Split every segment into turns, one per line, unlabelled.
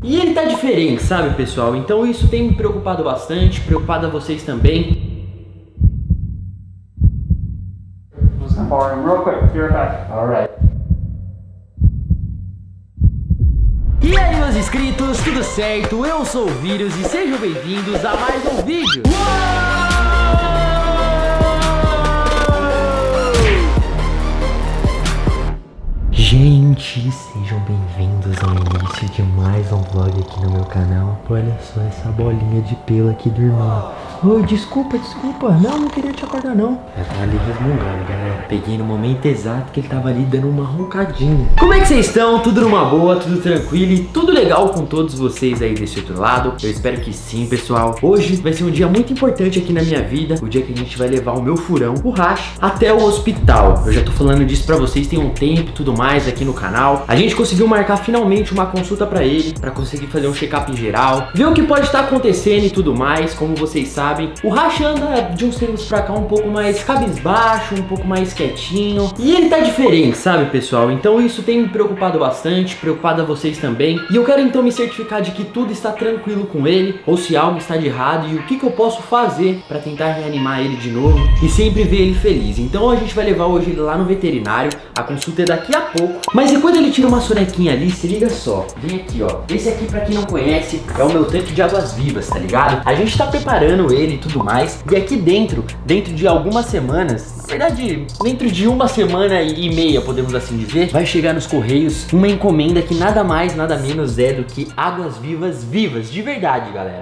E ele tá diferente, sabe, pessoal? Então isso tem me preocupado bastante, preocupado a vocês também. Alright. E aí, meus inscritos, tudo certo? Eu sou o Vírus e sejam bem-vindos a mais um vídeo. Gente, sejam bem-vindos ao início de mais um vlog aqui no meu canal. Olha só essa bolinha de pelo aqui do irmão. Oi, desculpa. Não queria te acordar não. Já tá ali resmungando, galera. Peguei no momento exato que ele tava ali dando uma roncadinha. Como é que vocês estão? Tudo numa boa, tudo tranquilo e tudo legal com todos vocês aí desse outro lado? Eu espero que sim, pessoal. Hoje vai ser um dia muito importante aqui na minha vida. O dia que a gente vai levar o meu furão, o Racha, até o hospital. Eu já tô falando disso pra vocês tem um tempo e tudo mais aqui no canal. A gente conseguiu marcar finalmente uma consulta pra ele, pra conseguir fazer um check-up em geral, ver o que pode estar acontecendo e tudo mais. Como vocês sabem, o Racha anda de uns tempos pra cá um pouco mais cabisbaixo, um pouco mais quietinho. E ele tá diferente, sabe, pessoal? Então isso tem me preocupado bastante, preocupado a vocês também. E eu quero então me certificar de que tudo está tranquilo com ele, ou se algo está de errado e o que eu posso fazer pra tentar reanimar ele de novo e sempre ver ele feliz. Então a gente vai levar hoje ele lá no veterinário. A consulta é daqui a pouco. Mas enquanto ele tira uma sonequinha ali, se liga só. Vem aqui, ó. Esse aqui, pra quem não conhece, é o meu tanque de águas vivas, tá ligado? A gente tá preparando ele e tudo mais. E aqui dentro de algumas semanas, na verdade, dentro de uma semana e meia, podemos assim dizer, vai chegar nos correios uma encomenda que nada mais, nada menos é do que águas vivas de verdade, galera.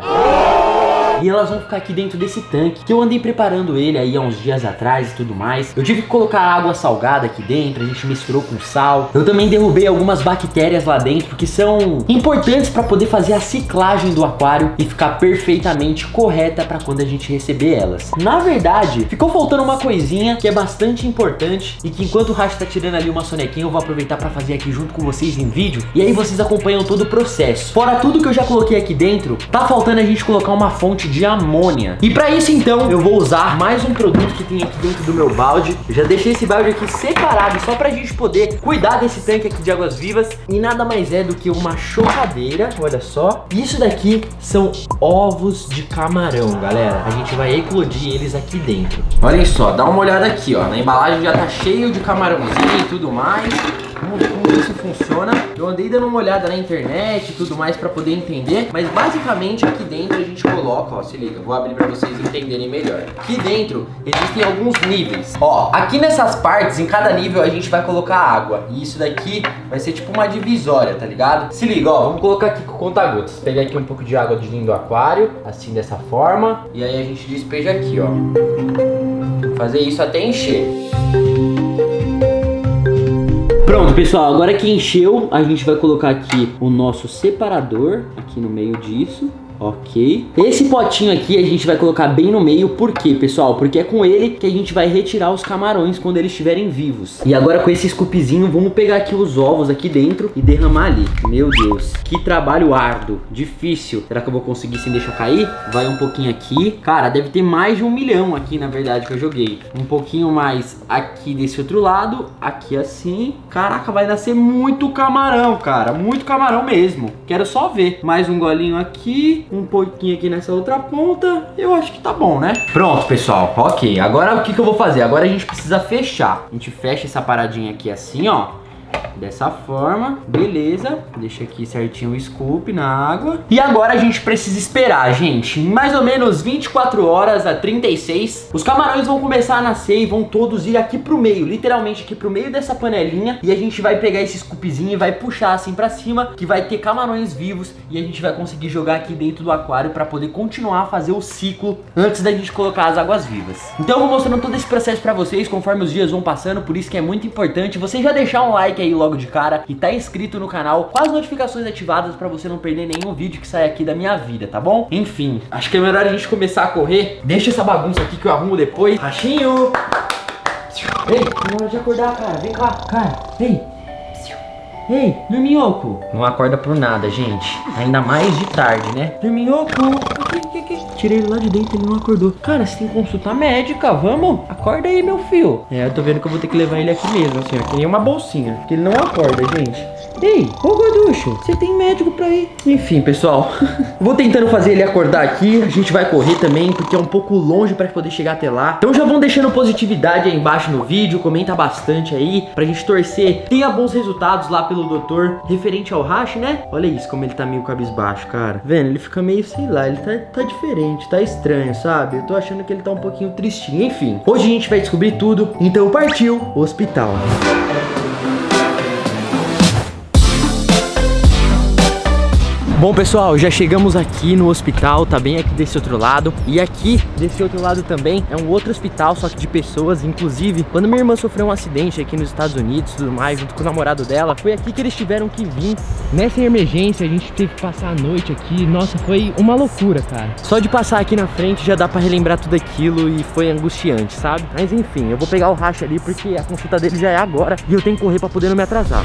E elas vão ficar aqui dentro desse tanque que eu andei preparando ele aí há uns dias atrás e tudo mais. Eu tive que colocar água salgada aqui dentro, a gente misturou com sal. Eu também derrubei algumas bactérias lá dentro que são importantes para poder fazer a ciclagem do aquário e ficar perfeitamente correta para quando a gente receber elas. Na verdade, ficou faltando uma coisinha que é bastante importante e que enquanto o Racha tá tirando ali uma sonequinha, eu vou aproveitar para fazer aqui junto com vocês em vídeo. E aí vocês acompanham todo o processo. Fora tudo que eu já coloquei aqui dentro, tá faltando a gente colocar uma fonte de amônia. E para isso então eu vou usar mais um produto que tem aqui dentro do meu balde. Eu já deixei esse balde aqui separado só pra gente poder cuidar desse tanque aqui de águas vivas. E nada mais é do que uma chocadeira, olha só. Isso daqui são ovos de camarão, galera. A gente vai eclodir eles aqui dentro. Olhem só, dá uma olhada aqui, ó. Na embalagem já tá cheio de camarãozinho e tudo mais. Como isso funciona. Eu andei dando uma olhada na internet e tudo mais pra poder entender. Mas basicamente aqui dentro a gente coloca, ó, se liga, vou abrir pra vocês entenderem melhor. Aqui dentro existem alguns níveis. Ó, aqui nessas partes, em cada nível a gente vai colocar água. E isso daqui vai ser tipo uma divisória, tá ligado? Se liga, ó, vamos colocar aqui com conta-gotas. Pegar aqui um pouco de água de dentro do aquário, assim dessa forma. E aí a gente despeja aqui, ó. Fazer isso até encher. Pronto, pessoal, agora que encheu, a gente vai colocar aqui o nosso separador aqui no meio disso. Ok. Esse potinho aqui a gente vai colocar bem no meio. Por quê, pessoal? Porque é com ele que a gente vai retirar os camarões quando eles estiverem vivos. E agora com esse scoopzinho, vamos pegar aqui os ovos aqui dentro e derramar ali. Meu Deus, que trabalho árduo, difícil. Será que eu vou conseguir sem deixar cair? Vai um pouquinho aqui. Cara, deve ter mais de 1 milhão aqui, na verdade, que eu joguei. Um pouquinho mais aqui desse outro lado. Aqui assim. Caraca, vai nascer muito camarão, cara. Muito camarão mesmo. Quero só ver. Mais um golinho aqui. Um pouquinho aqui nessa outra ponta. Eu acho que tá bom, né? Pronto, pessoal. Ok. Agora o que eu vou fazer? Agora a gente precisa fechar. A gente fecha essa paradinha aqui assim, ó. Dessa forma, beleza. Deixa aqui certinho o scoop na água. E agora a gente precisa esperar, gente, mais ou menos 24 horas a 36. Os camarões vão começar a nascer e vão todos ir aqui pro meio, literalmente aqui pro meio dessa panelinha. E a gente vai pegar esse scoopzinho e vai puxar assim pra cima, que vai ter camarões vivos. E a gente vai conseguir jogar aqui dentro do aquário pra poder continuar a fazer o ciclo antes da gente colocar as águas vivas. Então eu vou mostrando todo esse processo pra vocês conforme os dias vão passando. Por isso que é muito importante você já deixar um like aí logo de cara e tá inscrito no canal com as notificações ativadas pra você não perder nenhum vídeo que sai aqui da minha vida, tá bom? Enfim, acho que é melhor a gente começar a correr. Deixa essa bagunça aqui que eu arrumo depois. Rachinho! Ei, não é hora de acordar, cara. Vem cá, cara. Ei! Ei, dorminhoco! Não acorda por nada, gente. Ainda mais de tarde, né? Dorminhoco! O que aqui. Tirei ele lá de dentro, ele não acordou. Cara, você tem consulta médica, vamos? Acorda aí, meu filho. É, eu tô vendo que eu vou ter que levar ele aqui mesmo, assim, ó, que nem uma bolsinha. Porque ele não acorda, gente. Ei, ô gorducho, você tem médico pra ir? Enfim, pessoal, vou tentando fazer ele acordar aqui. A gente vai correr também, porque é um pouco longe pra poder chegar até lá. Então já vão deixando positividade aí embaixo no vídeo, comenta bastante aí, pra gente torcer. Tenha bons resultados lá pelo doutor, referente ao racho, né? Olha isso, como ele tá meio cabisbaixo, cara. Vendo, ele fica meio, sei lá, ele tá diferente, tá estranho, sabe? Eu tô achando que ele tá um pouquinho tristinho. Enfim, hoje a gente vai descobrir tudo, então partiu o hospital. Bom, pessoal, já chegamos aqui no hospital, tá bem aqui desse outro lado. E aqui, desse outro lado também, é um outro hospital, só que de pessoas. Inclusive, quando minha irmã sofreu um acidente aqui nos Estados Unidos e tudo mais, junto com o namorado dela, foi aqui que eles tiveram que vir. Nessa emergência, a gente teve que passar a noite aqui. Nossa, foi uma loucura, cara. Só de passar aqui na frente já dá pra relembrar tudo aquilo e foi angustiante, sabe? Mas enfim, eu vou pegar o racha ali porque a consulta dele já é agora e eu tenho que correr pra poder não me atrasar.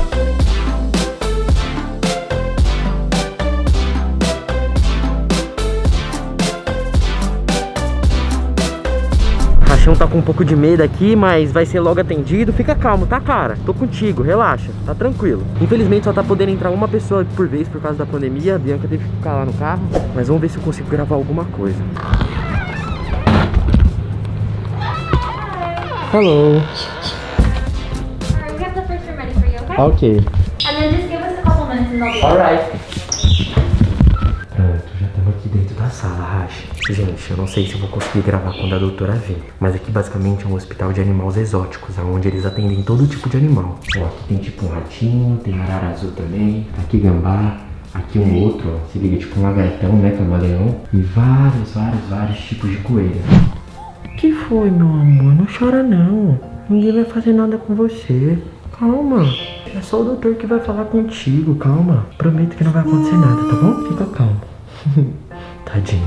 Rachão tá com um pouco de medo aqui, mas vai ser logo atendido. Fica calmo, tá, cara? Tô contigo, relaxa, tá tranquilo. Infelizmente só tá podendo entrar uma pessoa por vez por causa da pandemia. A Bianca teve que ficar lá no carro, mas vamos ver se eu consigo gravar alguma coisa. Hello.
Alright, we have the first room ready for you, okay?
Ok.
And then just give us a couple minutes and they'll be
Alright. Pronto, já estamos aqui dentro da sala, Racha. Gente, eu não sei se eu vou conseguir gravar quando a doutora vir, mas aqui basicamente é um hospital de animais exóticos, onde eles atendem todo tipo de animal. Ó, aqui tem tipo um ratinho, tem arara azul também, aqui gambá, aqui um outro, ó, se liga, tipo um lagartão, né, camaleão, e vários tipos de coelho. Que foi, meu amor? Não chora não, ninguém vai fazer nada com você. Calma, é só o doutor que vai falar contigo, calma. Prometo que não vai acontecer nada, tá bom? Fica calmo. Tadinho.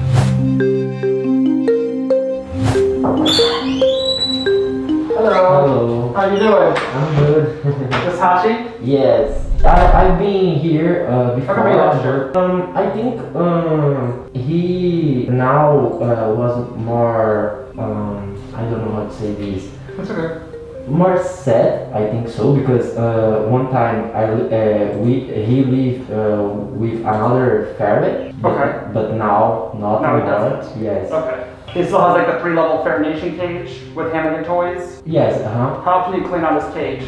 Hello.
How you doing?
I'm good.
This Hashi?
Yes. I've been here before.
How come you're not sure?
I think he now was more I don't know how to say this.
That's okay.
More sad, I think so, because one time he lived with another ferret.
Okay.
But now not
Now he
anymore.
doesn't?
Yes.
Okay. He still has like the 3-level Farination cage with Hammock toys.
Yes.
How often do you clean out his cage?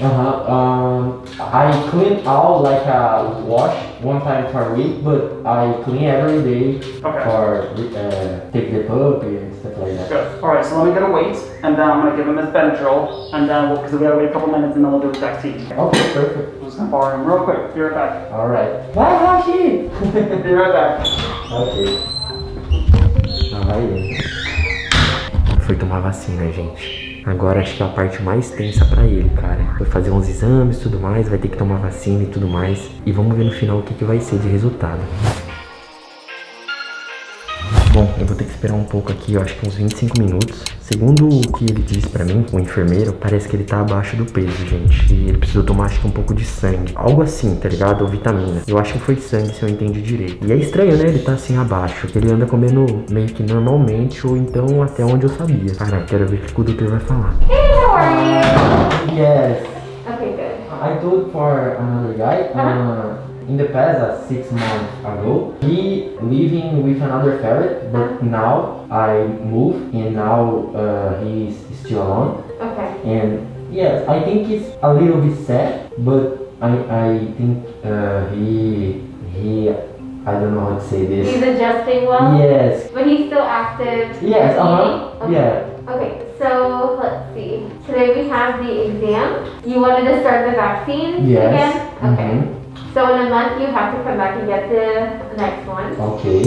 I clean out like a wash one time per week, but I clean every day
Okay.
for take the puppy and stuff like that.
Good. Alright, so let me get a weight, and then I'm going to give him his Benadryl, and then because we gotta wait a couple minutes and then we'll do his vaccine.
Okay, perfect.
I'm just going to borrow him real quick. Be right back.
All right. Bye, Hashi.
Be right back.
Ok. Lá vai ele. Foi tomar vacina, gente. Agora acho que é a parte mais tensa pra ele, cara. Foi fazer uns exames e tudo mais, vai ter que tomar vacina e tudo mais. E vamos ver no final o que vai ser de resultado. Bom, eu vou ter que esperar um pouco aqui, eu acho que uns 25 minutos. Segundo o que ele disse pra mim, o enfermeiro, parece que ele tá abaixo do peso, gente. E ele precisou tomar, acho que um pouco de sangue. Algo assim, tá ligado? Ou vitamina. Eu acho que foi sangue, se eu entendi direito. E é estranho, né? Ele tá assim abaixo. Porque ele anda comendo meio que normalmente, ou então até onde eu sabia. Cara, quero ver o que o doutor vai falar.
Hey, how are you?
Yes,
Okay, good.
I told for another guy. In the past, 6 months ago, he living with another ferret, but now I moved and now he's still alone.
Okay.
And yes, I think it's a little bit sad, but I think he I don't know how to say this.
He's adjusting well?
Yes.
But he's still active?
Yes.
eating? Okay.
Yeah.
Okay, so let's see. Today we have the exam. You wanted to start the vaccine
Yes.
again? Okay. So in a month you have to come back and get the next one.
Okay.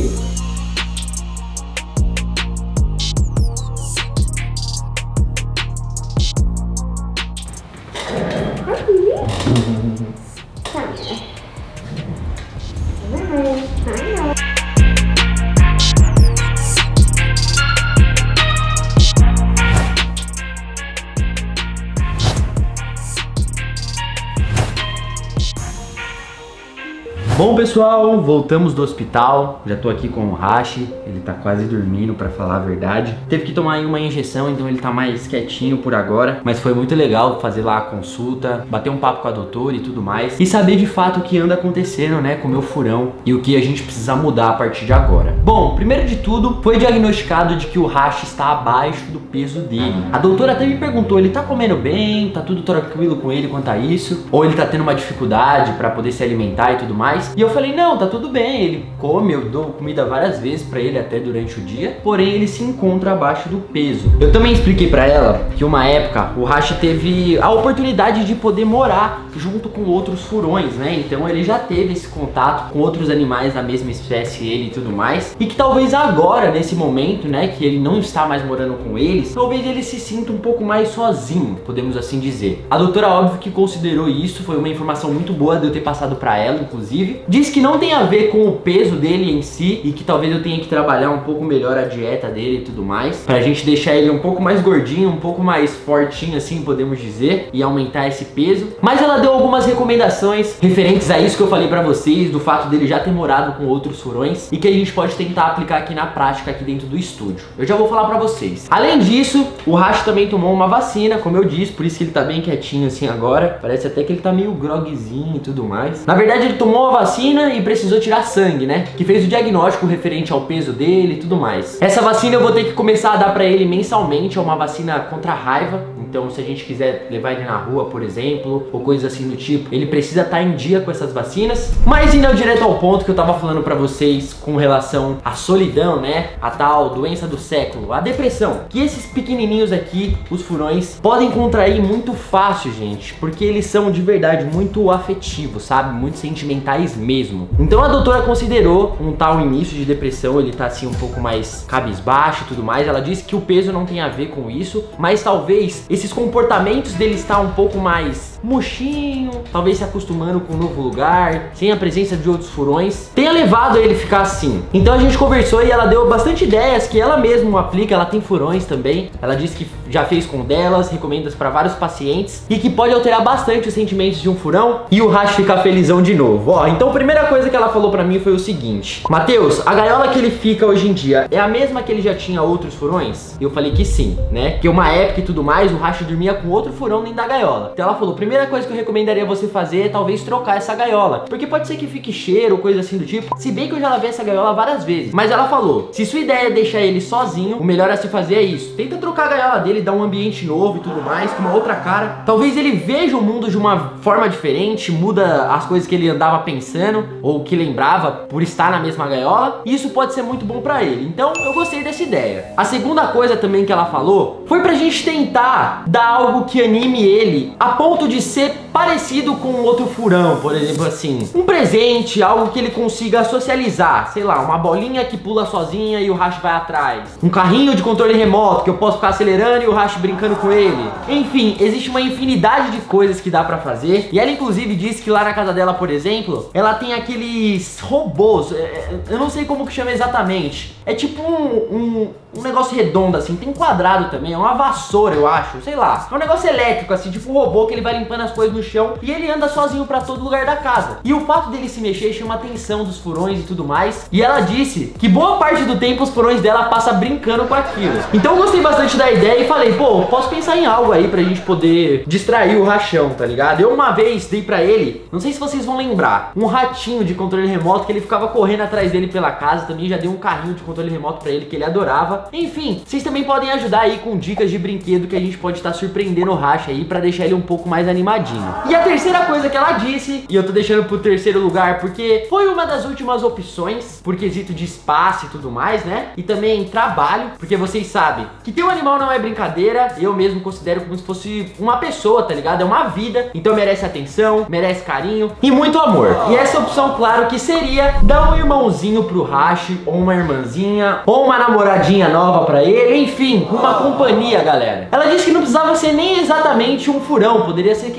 Come here. Alright, alright.
Bom, pessoal, voltamos do hospital. Já tô aqui com o Hashi, ele tá quase dormindo, pra falar a verdade. Teve que tomar uma injeção, então ele tá mais quietinho por agora. Mas foi muito legal fazer lá a consulta, bater um papo com a doutora e tudo mais, e saber de fato o que anda acontecendo, né, com o meu furão e o que a gente precisa mudar a partir de agora. Bom, primeiro de tudo, foi diagnosticado de que o Hashi está abaixo do peso dele. A doutora até me perguntou, ele tá comendo bem? Tá tudo tranquilo com ele quanto a isso? Ou ele tá tendo uma dificuldade pra poder se alimentar e tudo mais? E eu falei, não, tá tudo bem, ele come, eu dou comida várias vezes pra ele até durante o dia, porém ele se encontra abaixo do peso. Eu também expliquei pra ela que uma época o Hashi teve a oportunidade de poder morar junto com outros furões, né? Então ele já teve esse contato com outros animais da mesma espécie, ele e tudo mais, e que talvez agora, nesse momento, né, que ele não está mais morando com eles, talvez ele se sinta um pouco mais sozinho, podemos assim dizer. A doutora, óbvio que considerou isso, foi uma informação muito boa de eu ter passado pra ela, inclusive. Diz que não tem a ver com o peso dele em si e que talvez eu tenha que trabalhar um pouco melhor a dieta dele e tudo mais, pra gente deixar ele um pouco mais gordinho, um pouco mais fortinho assim, podemos dizer, e aumentar esse peso. Mas ela deu algumas recomendações referentes a isso que eu falei pra vocês, do fato dele já ter morado com outros furões e que a gente pode tentar aplicar aqui na prática, aqui dentro do estúdio. Eu já vou falar pra vocês. Além disso, o Hashi também tomou uma vacina, como eu disse, por isso que ele tá bem quietinho assim agora. Parece até que ele tá meio grogzinho e tudo mais. Na verdade, ele tomou a vacina e precisou tirar sangue, né? Que fez o diagnóstico referente ao peso dele e tudo mais. Essa vacina eu vou ter que começar a dar pra ele mensalmente, é uma vacina contra a raiva. Então, se a gente quiser levar ele na rua, por exemplo, ou coisas assim do tipo, ele precisa estar em dia com essas vacinas. Mas indo direto ao ponto que eu tava falando pra vocês com relação à solidão, né? A tal doença do século, a depressão. Que esses pequenininhos aqui, os furões, podem contrair muito fácil, gente, porque eles são de verdade muito afetivos, sabe? Muito sentimentais mesmo. Então a doutora considerou um tal início de depressão, ele tá assim um pouco mais cabisbaixo e tudo mais. Ela disse que o peso não tem a ver com isso, mas talvez esses comportamentos dele estar um pouco mais murchinho, talvez se acostumando com um novo lugar, sem a presença de outros furões, tenha levado a ele ficar assim. Então a gente conversou e ela deu bastante ideias que ela mesma aplica, ela tem furões também. Ela disse que já fez com delas, recomenda para vários pacientes e que pode alterar bastante os sentimentos de um furão e o Hashi ficar felizão de novo. Ó, então a primeira coisa que ela falou pra mim foi o seguinte: Matheus, a gaiola que ele fica hoje em dia é a mesma que ele já tinha outros furões? E eu falei que sim, né? Que uma época e tudo mais, o Hashi dormia com outro furão dentro da gaiola. Então ela falou, primeira coisa que eu recomendaria você fazer é talvez trocar essa gaiola, porque pode ser que fique cheiro ou coisa assim do tipo, se bem que eu já lavei essa gaiola várias vezes. Mas ela falou, se sua ideia é deixar ele sozinho, o melhor a se fazer é isso. Tenta trocar a gaiola dele, dar um ambiente novo e tudo mais, com uma outra cara. Talvez ele veja o mundo de uma forma diferente, muda as coisas que ele andava pensando ou que lembrava por estar na mesma gaiola, e isso pode ser muito bom pra ele. Então eu gostei dessa ideia. A segunda coisa também que ela falou foi pra gente tentar dar algo que anime ele a ponto de ser parecido com outro furão, por exemplo assim, um presente, algo que ele consiga socializar, sei lá, uma bolinha que pula sozinha e o Hashi vai atrás, um carrinho de controle remoto que eu posso ficar acelerando e o Hashi brincando com ele. Enfim, existe uma infinidade de coisas que dá pra fazer, e ela inclusive disse que lá na casa dela, por exemplo, ela tem aqueles robôs, eu não sei como que chama exatamente, é tipo um negócio redondo assim, tem quadrado também, é uma vassoura eu acho, sei lá, é um negócio elétrico assim, tipo um robô que ele vai limpando as coisas no chão e ele anda sozinho pra todo lugar da casa. E o fato dele se mexer chama a atenção dos furões e tudo mais, e ela disse que boa parte do tempo os furões dela passa brincando com aquilo. Então eu gostei bastante da ideia e falei, pô, posso pensar em algo aí pra gente poder distrair o rachão, tá ligado? Eu uma vez dei pra ele, não sei se vocês vão lembrar, um ratinho de controle remoto que ele ficava correndo atrás dele pela casa, também já dei um carrinho de controle remoto pra ele que ele adorava. Enfim, vocês também podem ajudar aí com dicas de brinquedo que a gente pode estar surpreendendo o Hashi aí pra deixar ele um pouco mais animadinho. E a terceira coisa que ela disse, e eu tô deixando pro terceiro lugar porque foi uma das últimas opções por quesito de espaço e tudo mais, né? E também trabalho, porque vocês sabem que ter um animal não é brincadeira, eu mesmo considero como se fosse uma pessoa, tá ligado? É uma vida, então merece atenção, merece carinho e muito amor. E essa opção, claro, que seria dar um irmãozinho pro Hashi, ou uma irmãzinha, ou uma namoradinha nova pra ele, enfim, uma companhia, galera. Ela disse que não precisava ser nem exatamente um furão, poderia ser, quem sabe, sei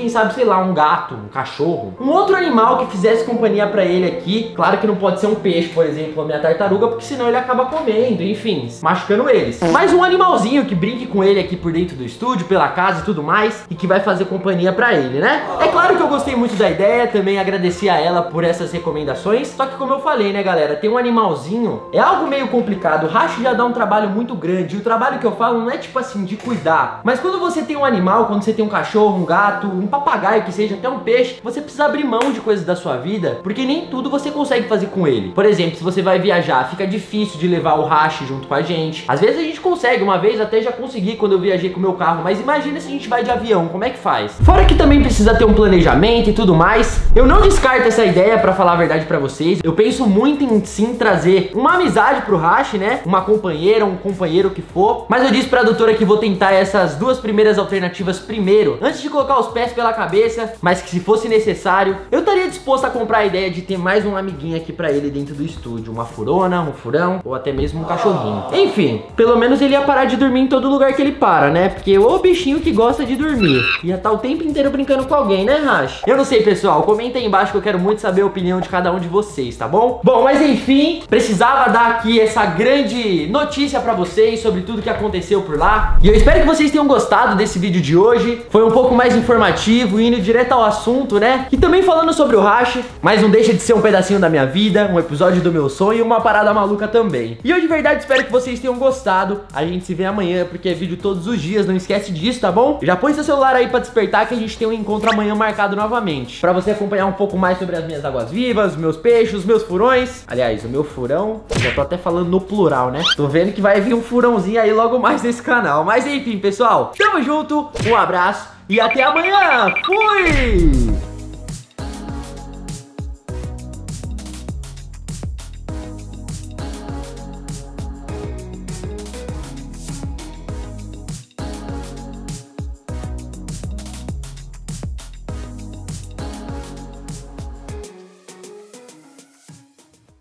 lá, um gato, um cachorro, um outro animal que fizesse companhia pra ele aqui. Claro que não pode ser um peixe, por exemplo, a minha tartaruga, porque senão ele acaba comendo, enfim, machucando eles. Mas um animalzinho que brinque com ele aqui por dentro do estúdio, pela casa e tudo mais, e que vai fazer companhia pra ele, né? É claro que eu gostei muito da ideia, também agradeci a ela por essas recomendações. Só que como eu falei, né, galera, ter um animalzinho é algo meio complicado. O Hashi já dá um trabalho muito grande. E o trabalho que eu falo não é tipo assim, de cuidar. Mas quando você tem um animal, quando você tem um cachorro, um gato, um papagaio, que seja até um peixe, você precisa abrir mão de coisas da sua vida, porque nem tudo você consegue fazer com ele. Por exemplo, se você vai viajar, fica difícil de levar o Hashi junto com a gente. Às vezes a gente consegue, uma vez até já consegui quando eu viajei com o meu carro, mas imagina se a gente vai de avião, como é que faz? Fora que também precisa ter um planejamento e tudo mais. Eu não descarto essa ideia, pra falar a verdade pra vocês. Eu penso muito em sim trazer uma amizade pro Hashi, né? Uma companheira, um companheiro que for. Mas eu disse pra doutora que vou tentar essas duas primeiras alternativas primeiro, antes de colocar os pés pela cabeça, mas que se fosse necessário, eu estaria disposto a comprar a ideia de ter mais um amiguinho aqui pra ele dentro do estúdio. Uma furona, um furão, ou até mesmo um cachorrinho. Enfim, pelo menos ele ia parar de dormir em todo lugar que ele para, né? Porque o bichinho que gosta de dormir ia estar o tempo inteiro brincando com alguém, né, Hashi? Eu não sei, pessoal, comenta aí embaixo que eu quero muito saber a opinião de cada um de vocês, tá bom? Bom, mas enfim, precisava dar aqui essa grande notícia pra vocês sobre tudo que aconteceu por lá. E eu espero que vocês tenham gostado desse vídeo de hoje. Foi um pouco mais informativo, indo direto ao assunto, né? E também falando sobre o Hashi, mas não deixa de ser um pedacinho da minha vida, um episódio do meu sonho e uma parada maluca também. E eu de verdade espero que vocês tenham gostado. A gente se vê amanhã, porque é vídeo todos os dias, não esquece disso, tá bom? Já põe seu celular aí pra despertar que a gente tem um encontro amanhã marcado novamente, pra você acompanhar um pouco mais sobre as minhas águas-vivas, os meus peixes, os meus furões. Aliás, o meu furão, já tô até falando no plural, né? Tô vendo que vai vir um furãozinho aí logo mais nesse canal. Mas enfim, pessoal, tamo junto, um abraço e até amanhã. Fui!